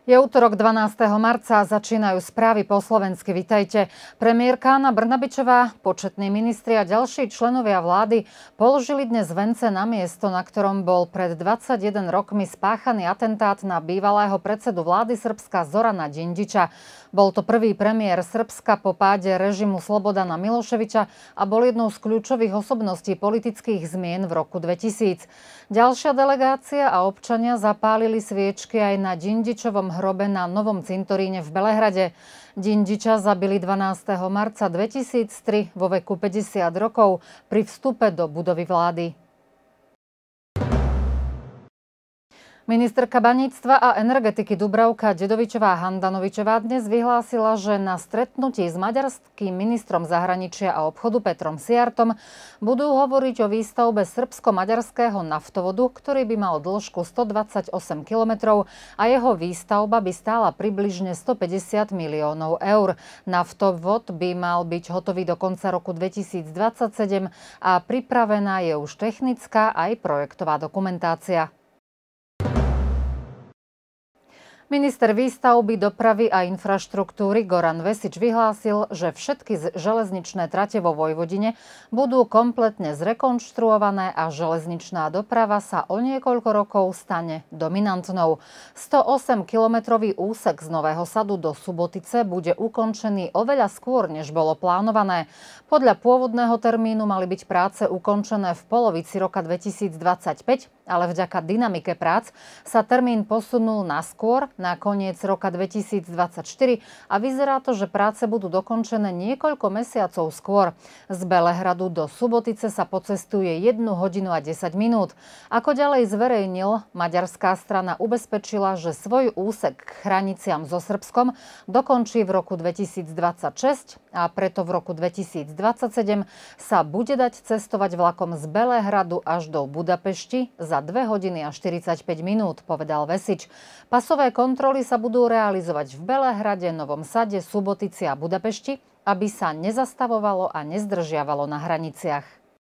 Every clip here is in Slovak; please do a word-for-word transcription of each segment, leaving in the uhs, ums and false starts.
Je útorok dvanásteho marca a začínajú správy po slovensky. Vitajte. Premiérka Anna Brnabičová, početní ministri a ďalší členovia vlády položili dnes vence na miesto, na ktorom bol pred dvadsaťjeden rokmi spáchaný atentát na bývalého predsedu vlády Srbska Zorana Đinđića. Bol to prvý premiér Srbska po páde režimu Slobodana Miloševića a bol jednou z kľúčových osobností politických zmien v roku dvetisíc. Ďalšia delegácia a občania zapálili sviečky aj na Đinđićovom hrobe na Novom cintoríne v Belehrade. Đinđića zabili dvanásteho marca dvetisíctri vo veku päťdesiat rokov pri vstupe do budovy vlády. Ministerka baníctva a energetiky Dubravka Đedovićová-Handanovićová dnes vyhlásila, že na stretnutí s maďarským ministrom zahraničia a obchodu Petrom Sijartom budú hovoriť o výstavbe srbsko-maďarského naftovodu, ktorý by mal dĺžku stodvadsaťosem kilometrov a jeho výstavba by stála približne stopäťdesiat miliónov eur. Naftovod by mal byť hotový do konca roku dvetisícdvadsaťsedem a pripravená je už technická aj projektová dokumentácia. Minister výstavby, dopravy a infraštruktúry Goran Vesić vyhlásil, že všetky železničné trate vo Vojvodine budú kompletne zrekonštruované a železničná doprava sa o niekoľko rokov stane dominantnou. stoosemkilometrový úsek z Nového Sadu do Subotice bude ukončený oveľa skôr, než bolo plánované. Podľa pôvodného termínu mali byť práce ukončené v polovici roka dvetisícdvadsaťpäť, ale vďaka dynamike prác sa termín posunul na skôr, na koniec roka dvetisícdvadsaťštyri a vyzerá to, že práce budú dokončené niekoľko mesiacov skôr. Z Belehradu do Subotice sa pocestuje jednu hodinu a desať minút. Ako ďalej zverejnil, maďarská strana ubezpečila, že svoj úsek k hraniciam so Srbskom dokončí v roku dvetisícdvadsaťšesť a preto v roku dvetisícdvadsaťsedem sa bude dať cestovať vlakom z Belehradu až do Budapešti za dve hodiny a štyridsaťpäť minút, povedal Vesić. Pasové kontroly sa budú realizovať v Belehrade, Novom Sade, Subotici a Budapešti, aby sa nezastavovalo a nezdržiavalo na hraniciach.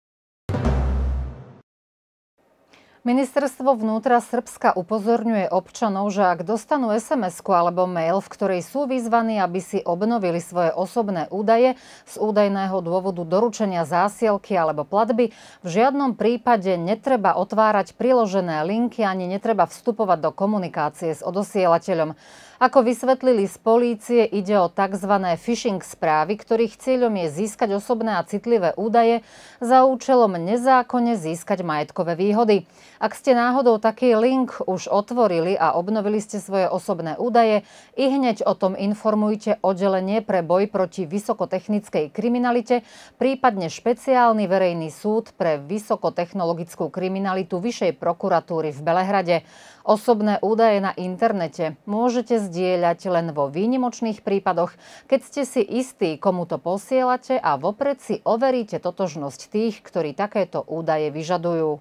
Ministerstvo vnútra Srbska upozorňuje občanov, že ak dostanú es em esku alebo mail, v ktorej sú vyzvaní, aby si obnovili svoje osobné údaje z údajného dôvodu doručenia zásielky alebo platby, v žiadnom prípade netreba otvárať priložené linky ani netreba vstupovať do komunikácie s odosielateľom. Ako vysvetlili z polície, ide o tzv. Phishing správy, ktorých cieľom je získať osobné a citlivé údaje za účelom nezákonne získať majetkové výhody. Ak ste náhodou taký link už otvorili a obnovili ste svoje osobné údaje, ihneď o tom informujte oddelenie pre boj proti vysokotechnickej kriminalite, prípadne špeciálny verejný súd pre vysokotechnologickú kriminalitu Vyššej prokuratúry v Belehrade. Osobné údaje na internete môžete zdieľať len vo výnimočných prípadoch, keď ste si istí, komu to posielate a vopred si overíte totožnosť tých, ktorí takéto údaje vyžadujú.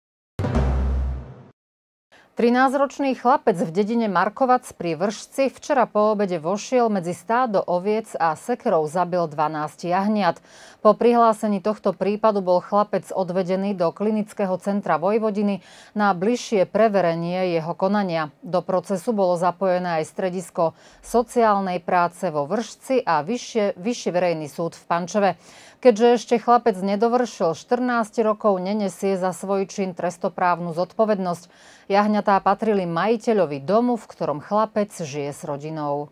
trinásťročný chlapec v dedine Markovac pri Vršci včera po obede vošiel medzi stádo oviec a sekerou zabil dvanásť jahniat. Po prihlásení tohto prípadu bol chlapec odvedený do klinického centra Vojvodiny na bližšie preverenie jeho konania. Do procesu bolo zapojené aj stredisko sociálnej práce vo Vršci a vyššie, vyšší verejný súd v Pančeve. Keďže ešte chlapec nedovršil štrnásť rokov, nenesie za svoj čin trestoprávnu zodpovednosť. Jahňatá patrili majiteľovi domu, v ktorom chlapec žije s rodinou.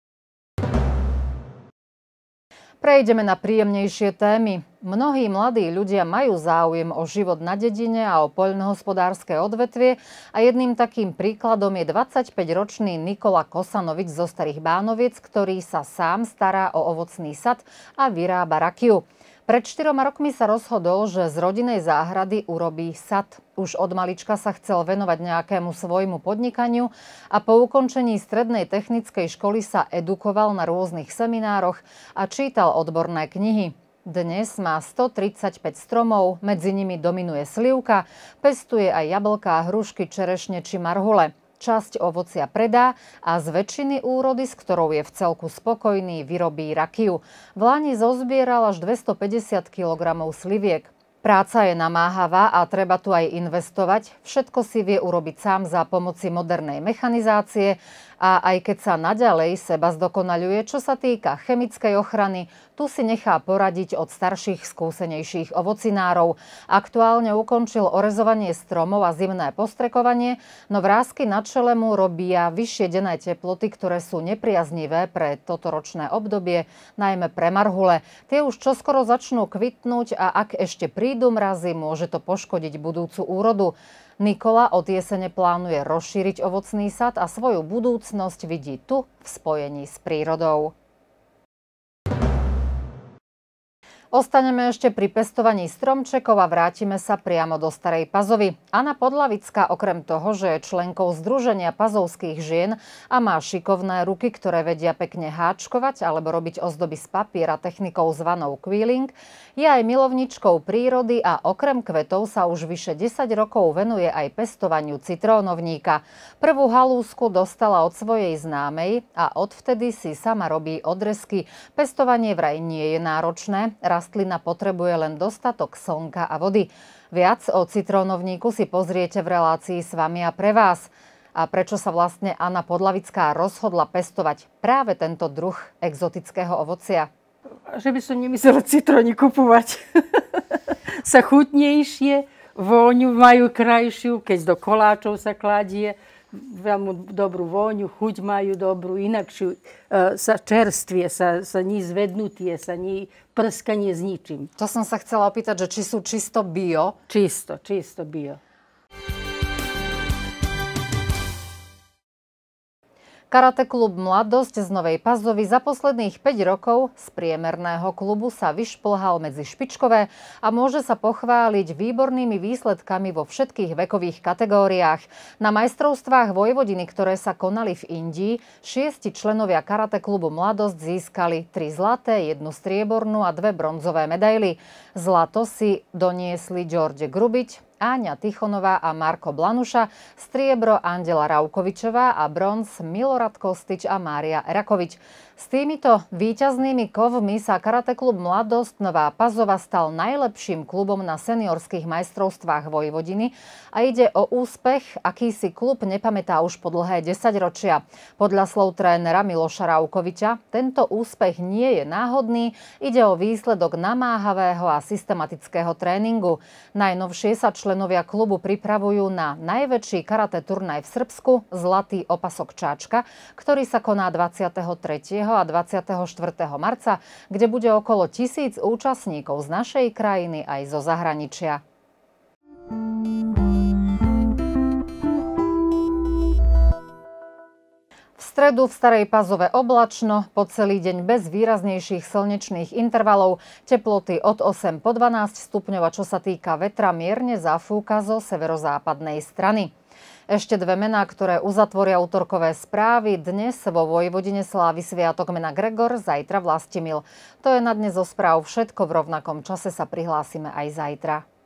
Prejdeme na príjemnejšie témy. Mnohí mladí ľudia majú záujem o život na dedine a o poľnohospodárske odvetvie a jedným takým príkladom je dvadsaťpäťročný Nikola Kosanovič zo Starých Bánoviec, ktorý sa sám stará o ovocný sad a vyrába rakiu. Pred štyroma rokmi sa rozhodol, že z rodinnej záhrady urobí sad. Už od malička sa chcel venovať nejakému svojmu podnikaniu a po ukončení strednej technickej školy sa edukoval na rôznych seminároch a čítal odborné knihy. Dnes má stotridsaťpäť stromov, medzi nimi dominuje slivka, pestuje aj jablká, hrušky, čerešne či marhule. Časť ovocia predá a z väčšiny úrody, s ktorou je v celku spokojný, vyrobí rakiu. V lani zozbieral až dvestopäťdesiat kilogramov sliviek. Práca je namáhavá a treba tu aj investovať. Všetko si vie urobiť sám za pomoci modernej mechanizácie A aj keď sa naďalej seba zdokonaľuje, čo sa týka chemickej ochrany, tu si nechá poradiť od starších, skúsenejších ovocinárov. Aktuálne ukončil orezovanie stromov a zimné postrekovanie, no vrásky na čele mu robia vyššie denné teploty, ktoré sú nepriaznivé pre totoročné obdobie, najmä pre marhule. Tie už čoskoro začnú kvitnúť a ak ešte prídu mrazy, môže to poškodiť budúcu úrodu. Nikola od jesene plánuje rozšíriť ovocný sad a svoju budúcnosť vidí tu v spojení s prírodou. Ostaneme ešte pri pestovaní stromčekov a vrátime sa priamo do Starej Pazovy. Anna Podlavická okrem toho, že je členkou Združenia pazovských žien a má šikovné ruky, ktoré vedia pekne háčkovať alebo robiť ozdoby z papiera technikou zvanou quilling, je aj milovničkou prírody a okrem kvetov sa už vyše desať rokov venuje aj pestovaniu citrónovníka. Prvú halúsku dostala od svojej známej a odvtedy si sama robí odrezky. Pestovanie vraj nie je náročné. Rastlina potrebuje len dostatok slnka a vody. Viac o citrónovníku si pozriete v relácii S vami a pre vás. A prečo sa vlastne Anna Podlavická rozhodla pestovať práve tento druh exotického ovocia? Že by som nemyslela citróny kupovať. Sa chutnejšie, vôňu majú krajšiu, keď do koláčov sa kladie. Veľmi dobrú vôňu, chuť majú dobrú, inakšiu, e, sa čerstvie, sa, sa ní zvednutie, sa ní prskanie s ničím. To som sa chcela opýtať, že či sú čisto bio? Čisto, čisto bio. Karate klub Mladosť z Novej Pazovy za posledných päť rokov z priemerného klubu sa vyšplhal medzi špičkové a môže sa pochváliť výbornými výsledkami vo všetkých vekových kategóriách. Na majstrovstvách Vojvodiny, ktoré sa konali v Indii, šiesti členovia Karate klubu Mladosť získali tri zlaté, jednu striebornú a dve bronzové medaily. Zlato si doniesli Đorđe Grubić, Áňa Tichonová a Marko Blanuša, striebro Andela Raukovičová a bronz Milorad Kostič a Mária Erakovič. S týmito víťaznými kovmi sa Karate klub Mladosť Nová Pazova stal najlepším klubom na seniorských majstrovstvách Vojvodiny a ide o úspech, aký si klub nepamätá už po dlhé desaťročia. Podľa slov trénera Miloša Raukoviča tento úspech nie je náhodný, ide o výsledok namáhavého a systematického tréningu. Najnovšie sa členovia klubu pripravujú na najväčší karate turnaj v Srbsku, Zlatý opasok Čáčka, ktorý sa koná dvadsiateho tretieho a dvadsiateho štvrtého marca, kde bude okolo tisíc účastníkov z našej krajiny aj zo zahraničia. V stredu v Starej Pazove oblačno, po celý deň bez výraznejších slnečných intervalov, teploty od osem po dvanásť stupňov a čo sa týka vetra, mierne zafúka zo severozápadnej strany. Ešte dve mená, ktoré uzatvoria útorkové správy. Dnes vo Vojvodine slávi sviatok mena Gregor, zajtra Vlastimil. To je na dnes zo správ všetko, v rovnakom čase sa prihlásime aj zajtra.